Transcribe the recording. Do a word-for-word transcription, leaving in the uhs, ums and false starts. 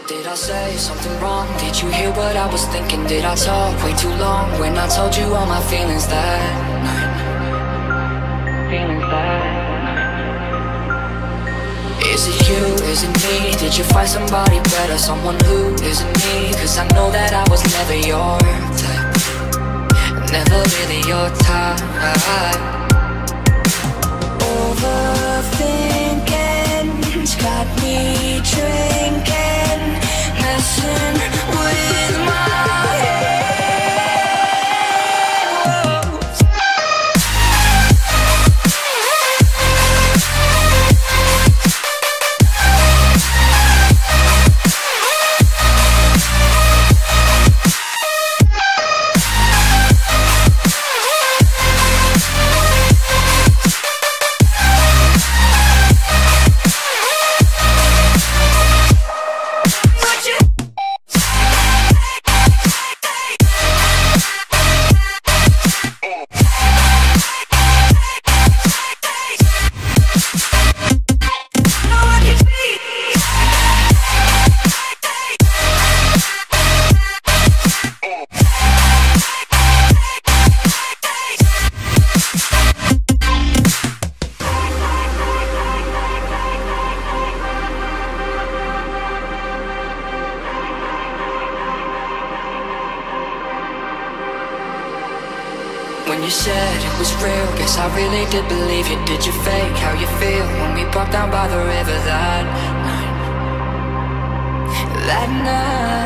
Did I say something wrong? Did you hear what I was thinking? Did I talk way too long when I told you all my feelings that night? Feelings that night. Is it you? Is it me? Did you find somebody better? Someone who isn't me? Cause I know that I was never your type, never really your type. Overthinking's got me drinking, messing with my head. When you said it was real, guess I really did believe you. Did you fake how you feel when we walked down by the river that night? That night